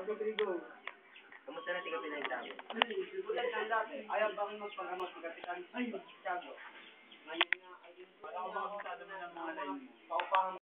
Kamusta na tiga pinagsabi? Ayaw bang magpag-amot magkatikan? Ay, Tiago. Ngayon nga, ay wala ko makakasado na ng mga line mo.